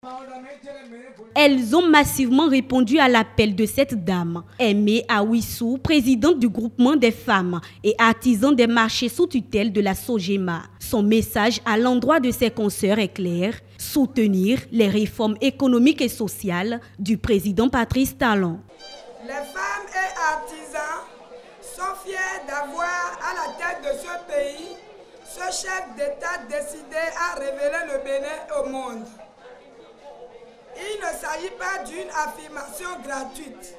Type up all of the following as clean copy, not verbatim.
Elles ont massivement répondu à l'appel de cette dame. Aimée Awissou, présidente du groupement des femmes et artisan des marchés sous tutelle de la SOGEMA. Son message à l'endroit de ses consoeurs est clair: soutenir les réformes économiques et sociales du président Patrice Talon. Les femmes et artisans sont fiers d'avoir à la tête de ce pays ce chef d'État décidé à révéler le Bénin au monde. Il ne s'agit pas d'une affirmation gratuite,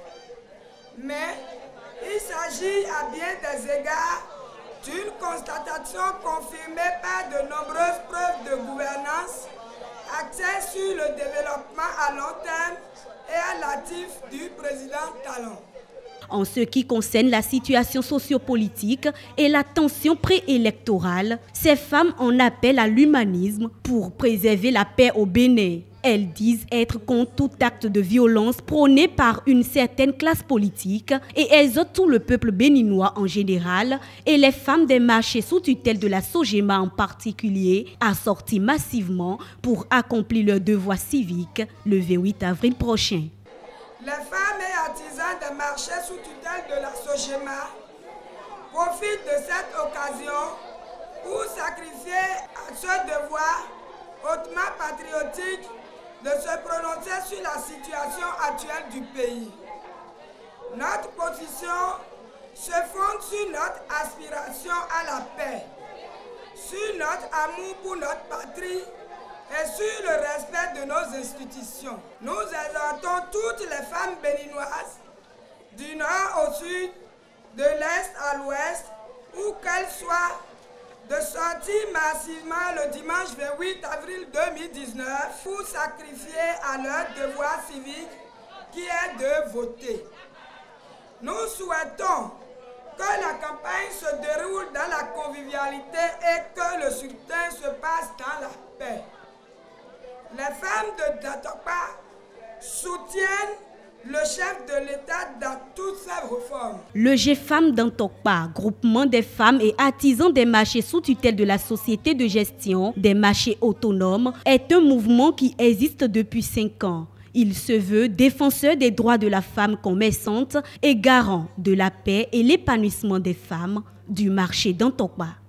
mais il s'agit à bien des égards d'une constatation confirmée par de nombreuses preuves de gouvernance axées sur le développement à long terme et à l'actif du président Talon. En ce qui concerne la situation sociopolitique et la tension préélectorale, ces femmes en appellent à l'humanisme pour préserver la paix au Bénin. Elles disent être contre tout acte de violence prôné par une certaine classe politique et exhortent tout le peuple béninois en général et les femmes des marchés sous tutelle de la SOGEMA en particulier à sortir massivement pour accomplir leur devoir civique le 28 avril prochain. Les femmes et artisans des marchés sous tutelle de la SOGEMA profitent de cette occasion pour sacrifier à ce devoir hautement patriotique de se prononcer sur la situation actuelle du pays. Notre position se fonde sur notre aspiration à la paix, sur notre amour pour notre patrie et sur le respect de nos institutions. Nous exhortons toutes les femmes béninoises, du nord au sud, de l'est à l'ouest, où qu'elles soient, de sortir massivement le dimanche 28 avril 2019 pour sacrifier à leur devoir civique qui est de voter. Nous souhaitons que la campagne se déroule dans la convivialité et que le scrutin se passe dans la paix. Les femmes de Dantokpa soutiennent le chef de l'État dans toutes ses réformes. Le GFAM d'Antokpa, groupement des femmes et artisans des marchés sous tutelle de la Société de gestion des marchés autonomes, est un mouvement qui existe depuis 5 ans. Il se veut défenseur des droits de la femme commerçante et garant de la paix et l'épanouissement des femmes du marché d'Antokpa.